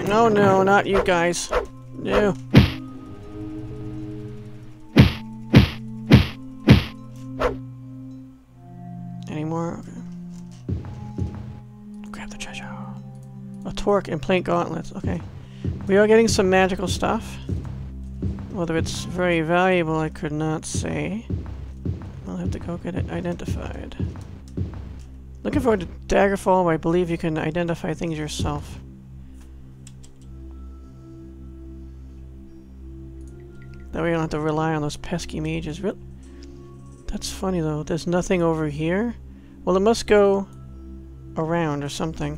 No, no, not you guys. No. Any more? Okay. Grab the treasure. A torque and plank gauntlets. Okay. We are getting some magical stuff. Whether it's very valuable, I could not say. I'll have to go get it identified. Looking forward to Daggerfall, where I believe you can identify things yourself. That way you don't have to rely on those pesky mages. That's funny though. There's nothing over here. Well, it must go around or something.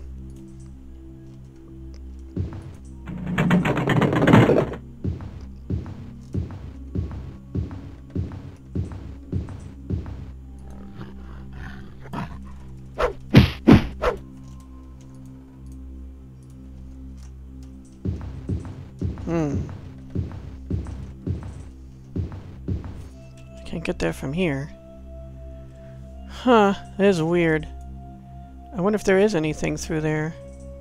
Can't get there from here. Huh, that is weird. I wonder if there is anything through there.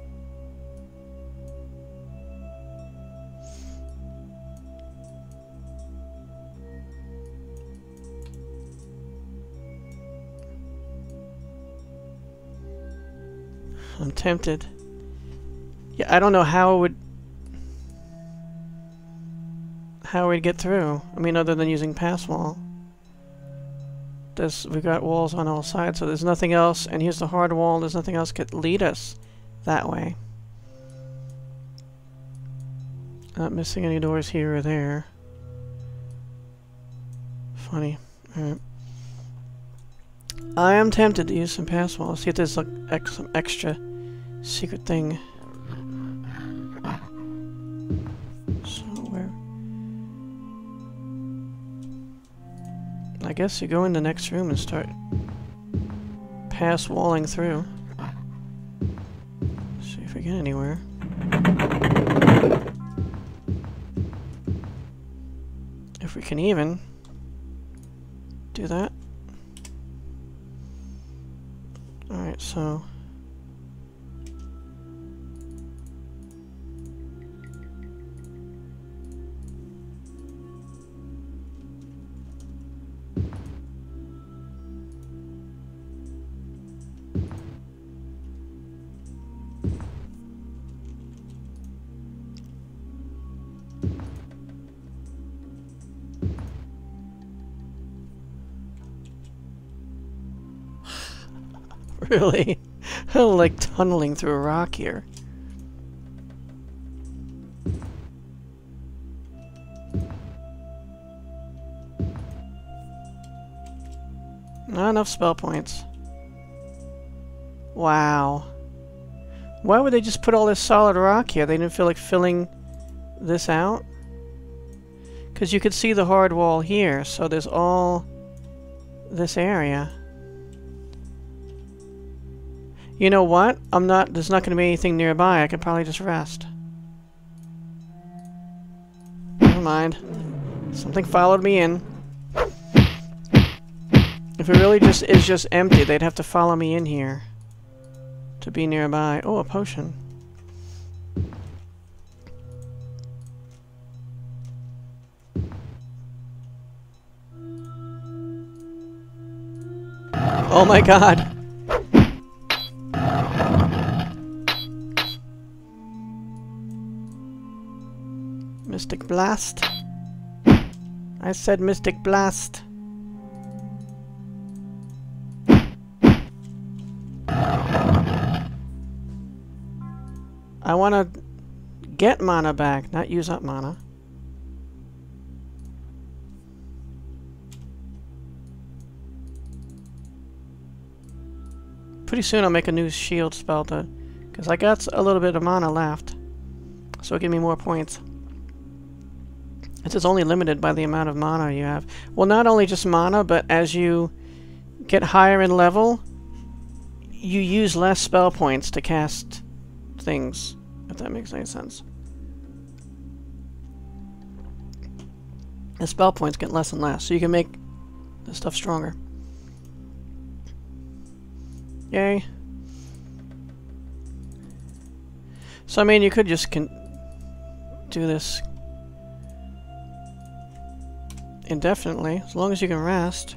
I'm tempted. Yeah, I don't know how it would... how we'd get through. I mean, other than using pass wall. We've got walls on all sides, so there's nothing else. And here's the hard wall. There's nothing else could lead us that way. Not missing any doors here or there. Funny. Alright. I am tempted to use some pass wall. See if there's like some extra secret thing. So where? I guess you go in the next room and start pass walling through. See if we get anywhere. If we can even do that. Alright, so really? I'm like tunneling through a rock here. Not enough spell points. Wow. Why would they just put all this solid rock here? They didn't feel like filling this out? Because you could see the hard wall here, so there's all this area. You know what? There's not going to be anything nearby. I could probably just rest. Never mind. Something followed me in. If it really just is just empty, they'd have to follow me in here to be nearby. Oh, a potion. Oh my god! Mystic Blast. I said Mystic Blast. I want to get mana back, not use up mana. Pretty soon I'll make a new shield spell because I got a little bit of mana left. So it'll give me more points. It's just only limited by the amount of mana you have. Well, not only just mana, but as you get higher in level, you use less spell points to cast things, if that makes any sense. The spell points get less and less, so you can make the stuff stronger. Yay. So, I mean, you could just do this indefinitely, as long as you can rest.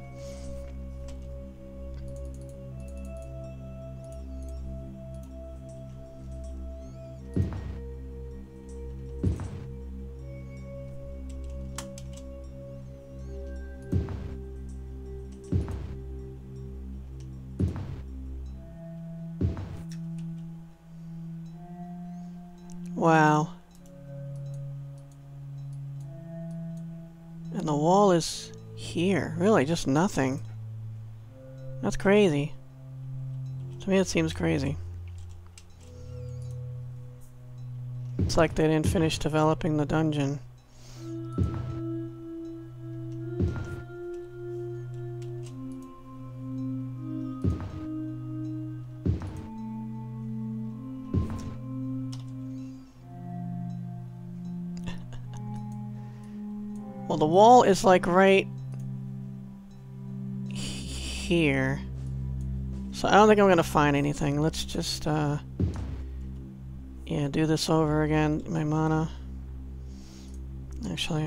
Wow. And the wall is here. Really, just nothing. That's crazy. To me, it seems crazy. It's like they didn't finish developing the dungeon. Well, the wall is like right here. So I don't think I'm gonna find anything. Let's just, yeah, do this over again. My mana. Actually.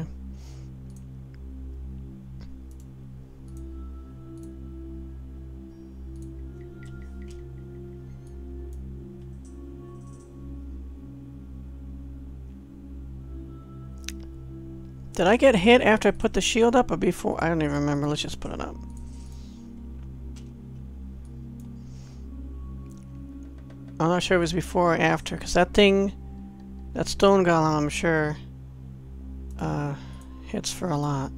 Did I get hit after I put the shield up or before? I don't even remember. Let's just put it up. I'm not sure if it was before or after, because that thing, that stone golem, I'm sure, hits for a lot.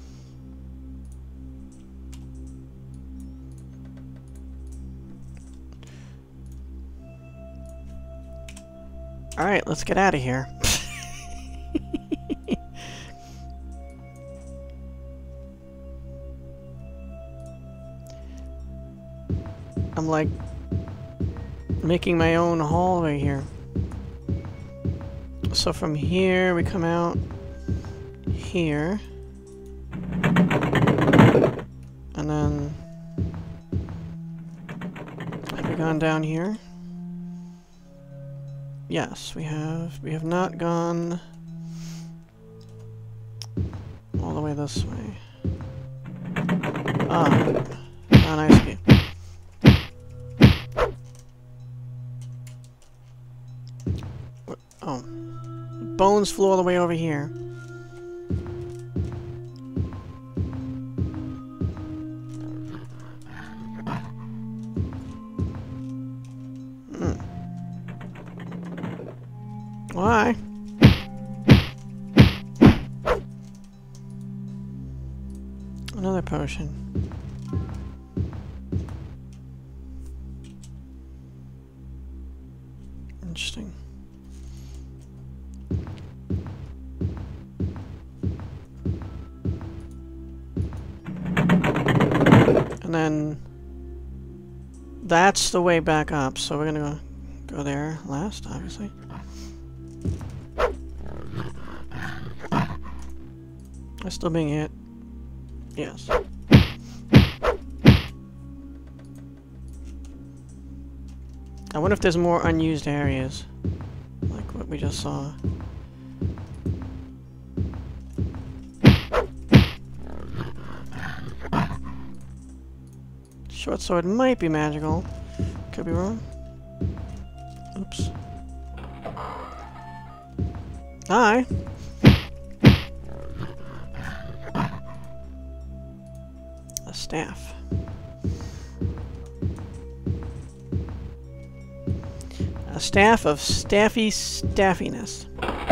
Alright, let's get out of here. I'm like making my own hallway here. So from here we come out here. And then have we gone down here? Yes, we have. We have not gone all the way this way. Ah, nice view. Oh. Bones flew all the way over here. Why? Another potion. Interesting. And then that's the way back up, so we're gonna go there last, obviously. I'm still being hit. Yes. I wonder if there's more unused areas, like what we just saw. Short sword might be magical. Could be wrong. Oops. Hi. A staff. A staff of staffiness.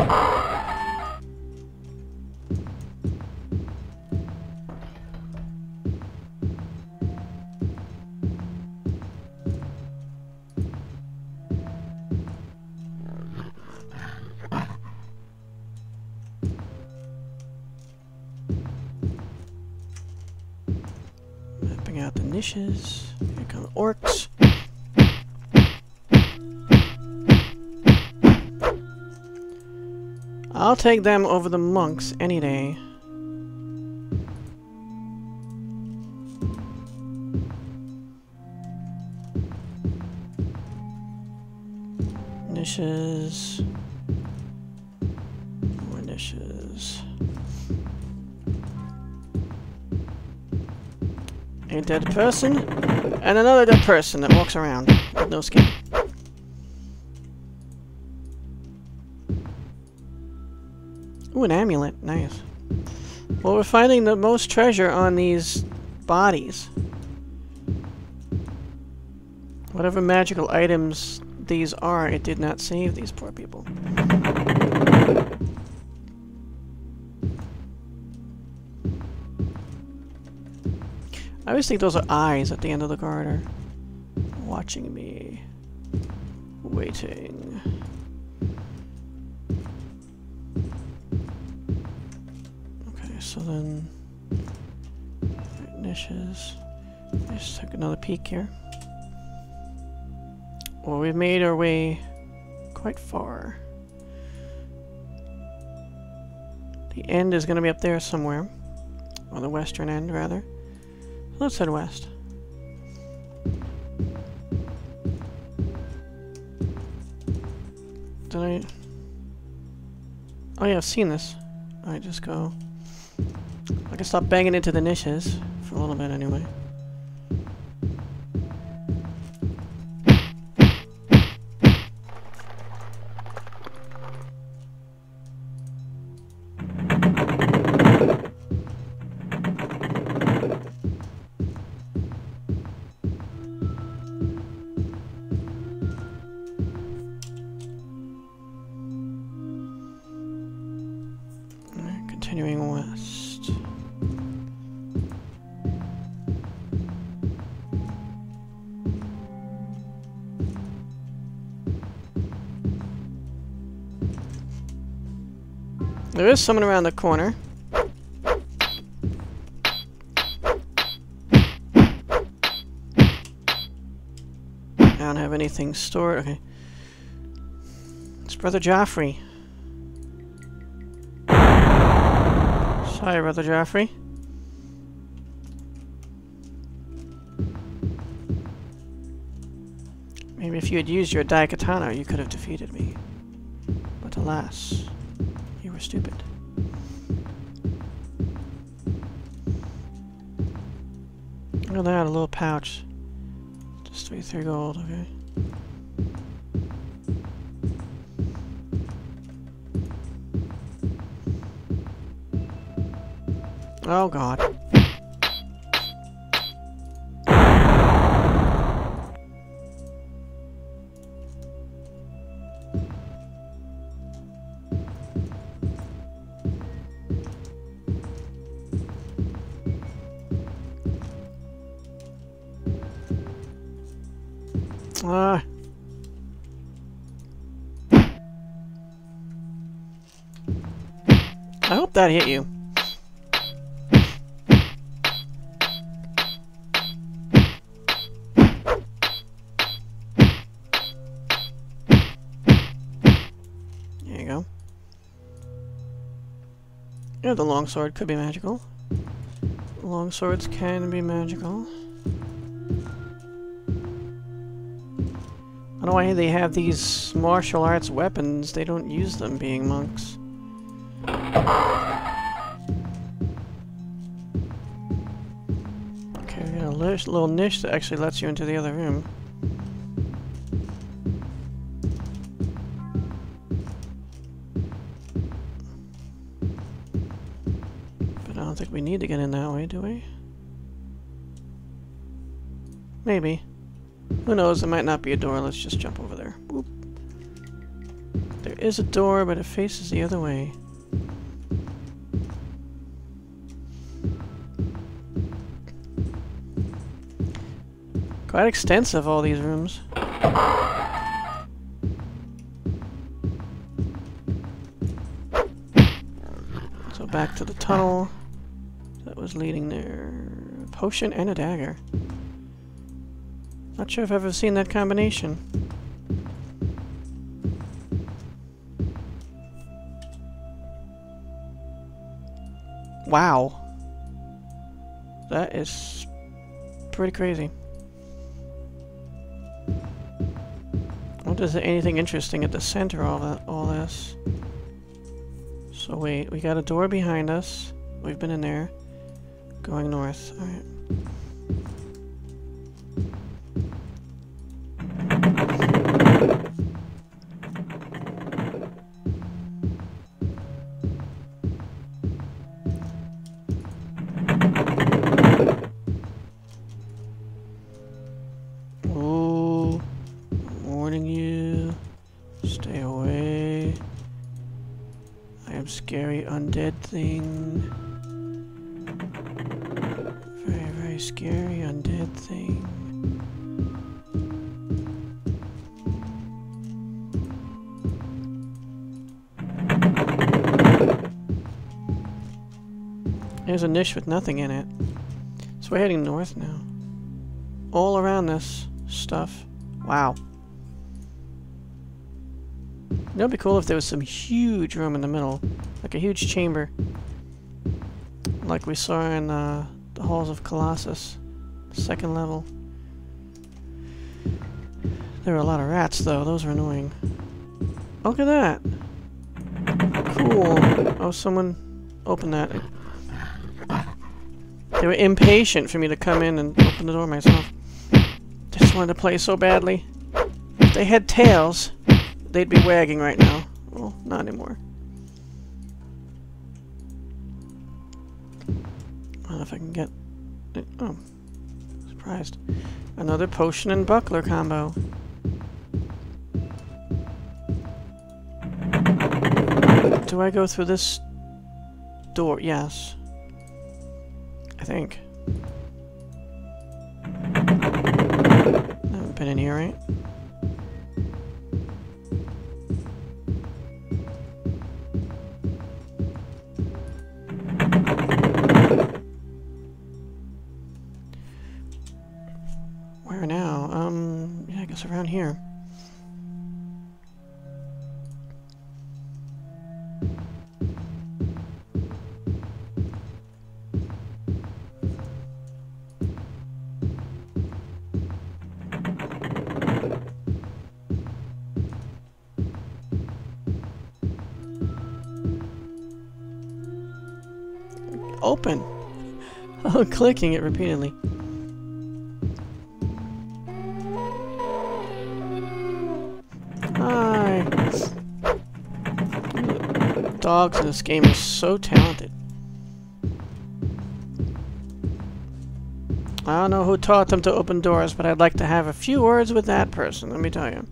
Mapping out the niches. Here come orcs. I'll take them over the monks any day. Niches. A dead person, and another dead person that walks around with no skin. Ooh, an amulet. Nice. Well, we're finding the most treasure on these bodies. Whatever magical items these are, it did not save these poor people. I always think those are eyes at the end of the corridor. Watching me. Waiting. Okay, so then... right, niches. Let's take another peek here. Well, we've made our way quite far. The end is going to be up there somewhere. Or the western end, rather. Let's head west. Did I... oh yeah, I've seen this. Alright, just go. I can stop banging into the niches for a little bit anyway. Continuing west. There is someone around the corner. I don't have anything stored. Okay. It's Brother Joffrey. Hi, Brother Joffrey. Maybe if you had used your Daikatana, you could have defeated me. But alas, you were stupid. Look at that, a little pouch. Just 3 gold, okay. Oh god. I hope that hit you. There you go. Yeah, the longsword could be magical. Longswords can be magical. I don't know why they have these martial arts weapons. They don't use them being monks. Okay, we got a little niche that actually lets you into the other room. But I don't think we need to get in that way, do we? Maybe. Who knows, there might not be a door. Let's just jump over there. Boop. There is a door, but it faces the other way. Quite extensive, all these rooms. So back to the tunnel that was leading there. A potion and a dagger. Not sure if I've ever seen that combination. Wow. That is pretty crazy. What is there anything interesting at the center of all this? So wait, we got a door behind us. We've been in there. Going north. Alright. scary undead thing. There's a niche with nothing in it. So we're heading north now. All around this stuff. Wow. You know, it'd be cool if there was some huge room in the middle. Like a huge chamber. Like we saw in the Halls of Colossus. Second level. There were a lot of rats, though. Those were annoying. Look at that. Cool. Oh, someone opened that. They were impatient for me to come in and open the door myself. Just wanted to play so badly. If they had tails, they'd be wagging right now. Well, not anymore. I don't know if I can get it. Oh, surprised. Another potion and buckler combo. Do I go through this door? Yes. I think. I haven't been in here, right? Where now? Yeah, I guess around here. Open. Oh, clicking it repeatedly. Hi. Dogs in this game are so talented. I don't know who taught them to open doors, but I'd like to have a few words with that person, let me tell you.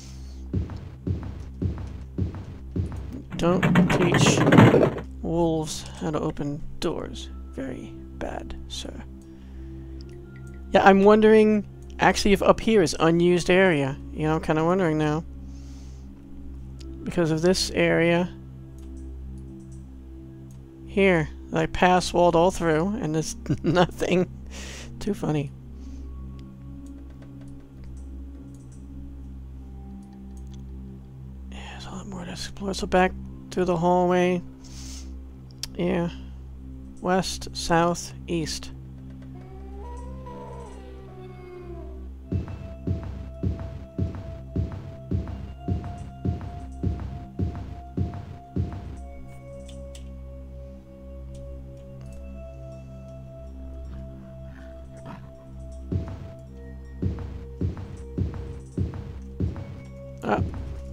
Don't teach wolves how to open doors. Very bad, sir. Yeah, I'm wondering, actually, if up here is unused area. You know, I'm kind of wondering now. Because of this area here, that I pass-walled all through, and there's nothing. Too funny. Yeah, there's a lot more to explore. So back through the hallway. Yeah. West, south, east. Up.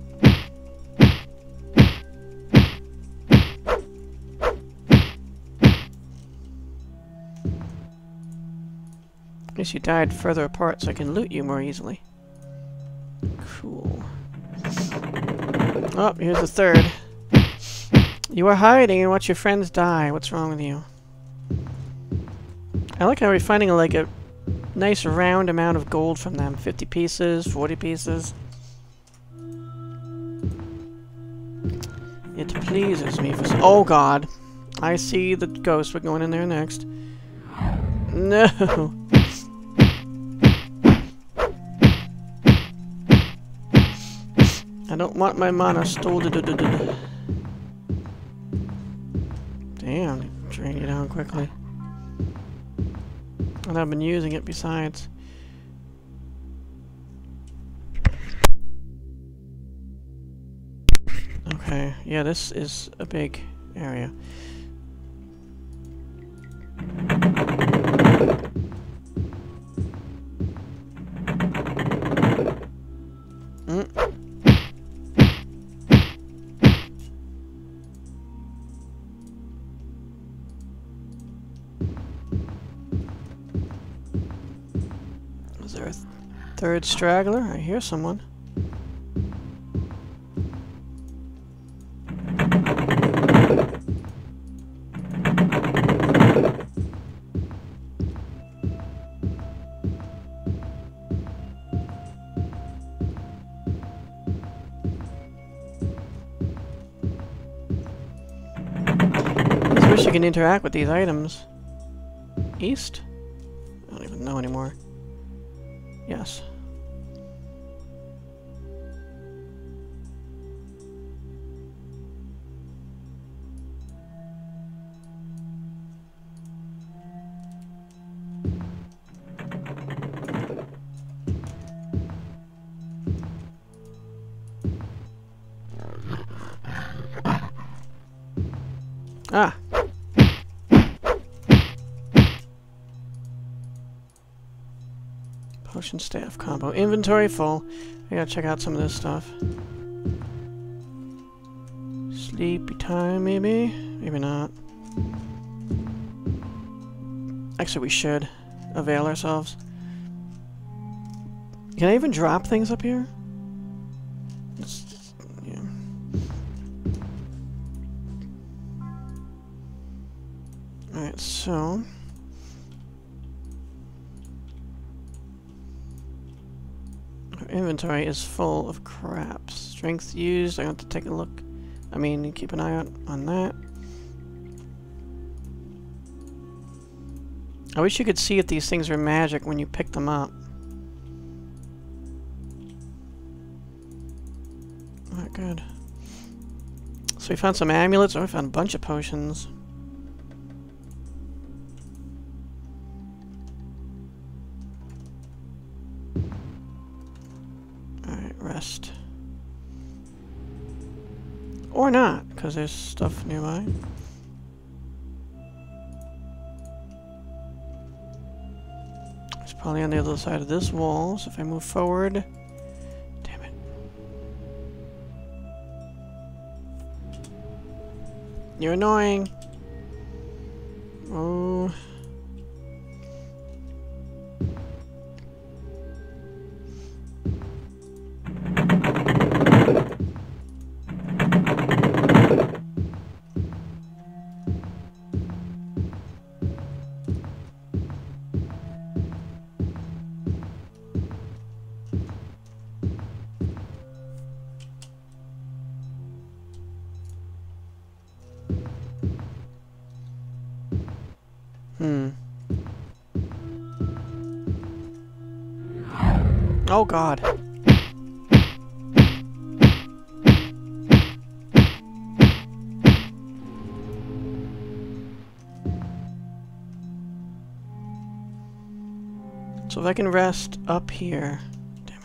Guess you died further apart so I can loot you more easily. Cool. Oh, here's the third. You are hiding and watch your friends die. What's wrong with you? I like how we're finding like a nice round amount of gold from them. 50 pieces, 40 pieces. It pleases me for oh god. I see the ghost. We're going in there next. No. I don't want my mana stolen. Damn, drain you down quickly. And I've been using it besides. Okay, yeah, this is a big area. Is there a third straggler? I hear someone. can interact with these items. East? I don't even know anymore. Yes. Ah. Potion staff combo. Inventory full. I gotta check out some of this stuff. Sleepy time, maybe? Maybe not. Actually, we should avail ourselves. Can I even drop things up here? Yeah. Alright, so... our inventory is full of crap. Strength used, I have to take a look. I mean, keep an eye out on that. I wish you could see if these things are magic when you pick them up. Alright, good. So we found some amulets, or we found a bunch of potions. Alright, rest. Or not, because there's stuff nearby. It's probably on the other side of this wall, so if I move forward... Damn it. You're annoying! Oh... Oh God. So if I can rest up here. Damn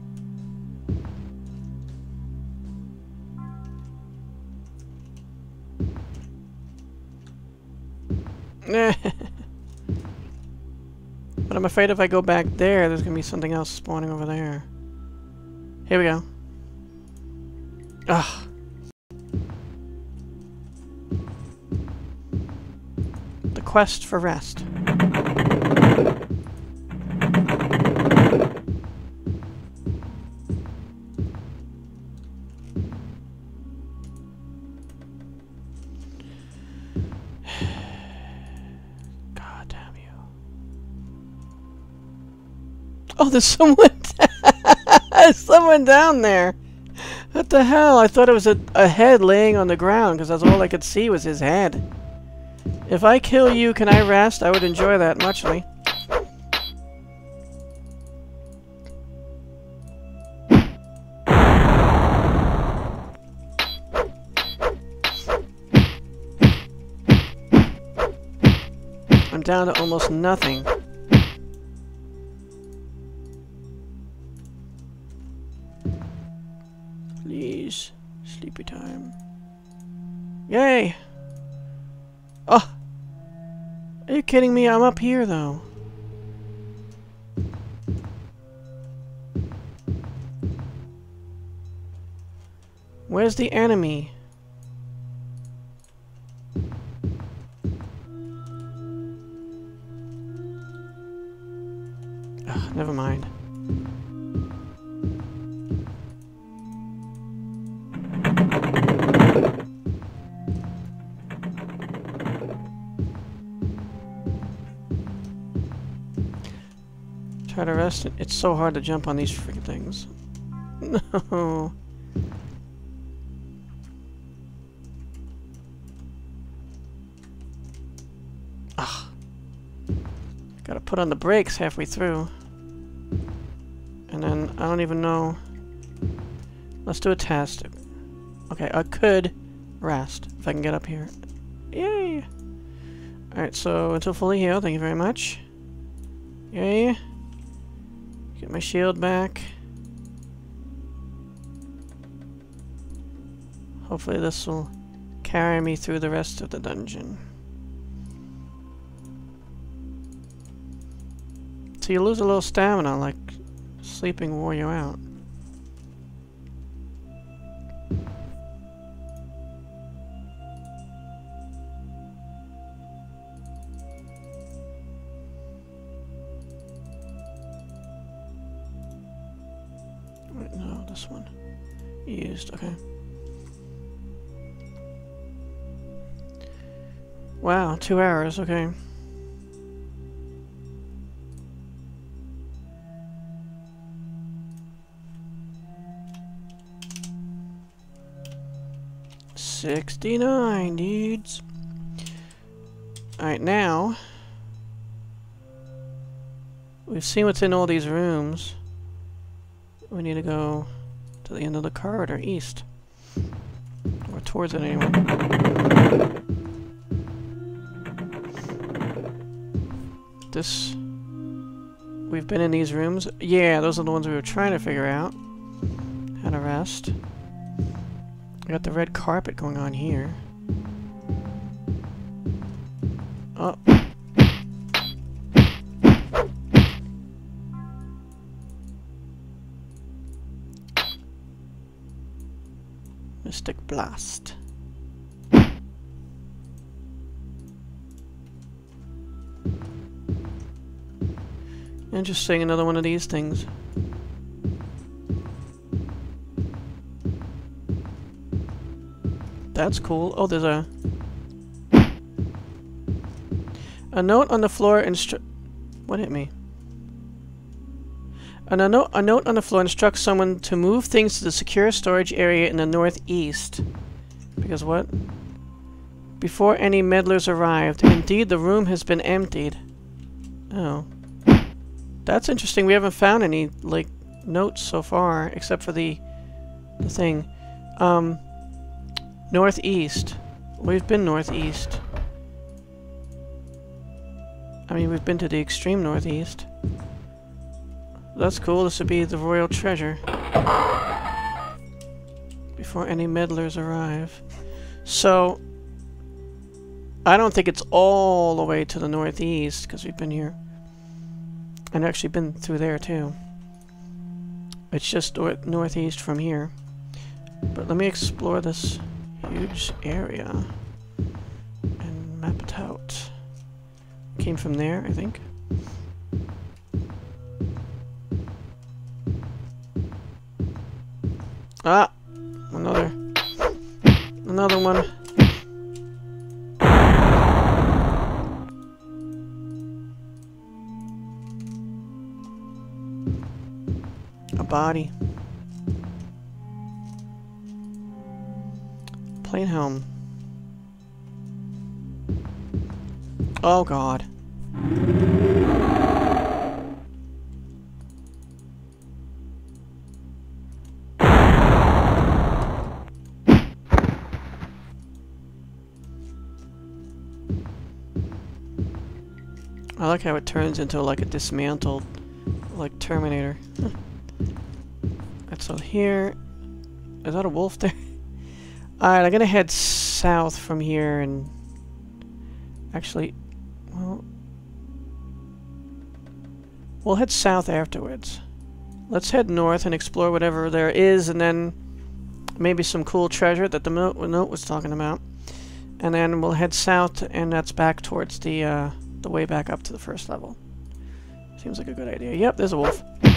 it. But I'm afraid if I go back there, there's gonna be something else spawning over there. Here we go. Ugh. The quest for rest. Oh, there's someone there's someone down there. What the hell? I thought it was a head laying on the ground because that's all I could see was his head. If I kill you, can I rest? I would enjoy that muchly. I'm down to almost nothing. Please. Sleepy time. Yay! Oh! Are you kidding me? I'm up here, though. Where's the enemy? Ugh, never mind. Try to rest it. It's so hard to jump on these freaking things. No. Gotta put on the brakes halfway through. And then, I don't even know... Let's do a test. Okay, I could rest if I can get up here. Yay! Alright, so until fully healed, thank you very much. Yay! Get my shield back. Hopefully this will carry me through the rest of the dungeon. So you lose a little stamina, like sleeping wore you out. Wait, no, this one. Used, okay. Wow, 2 hours, okay. $69, dudes. Alright, now we've seen what's in all these rooms. We need to go to the end of the corridor, east. Or towards it anyway. This... We've been in these rooms. Yeah, those are the ones we were trying to figure out. How to rest. We got the red carpet going on here. Oh. Mystic Blast. Interesting, another one of these things. That's cool. Oh, there's a note on the floor what hit me? A note on the floor instructs someone to move things to the secure storage area in the northeast. Because what? Before any meddlers arrived. Indeed, the room has been emptied. Oh. That's interesting. We haven't found any, like, notes so far, except for the thing. Northeast. We've been northeast. I mean, we've been to the extreme northeast. That's cool. This would be the royal treasure. Before any meddlers arrive. So, I don't think it's all the way to the northeast, because we've been here. And actually been through there, too. It's just northeast from here. But let me explore this huge area and map it out. Came from there, I think. Ah! Another one. A body. Plane helm. Oh god. I like how it turns into like a dismantled, like Terminator. That's all here. Is that a wolf there? Alright, I'm gonna head south from here and... Actually, well... We'll head south afterwards. Let's head north and explore whatever there is, and then maybe some cool treasure that the note was talking about. And then we'll head south, and that's back towards the way back up to the first level. Seems like a good idea. Yep, there's a wolf.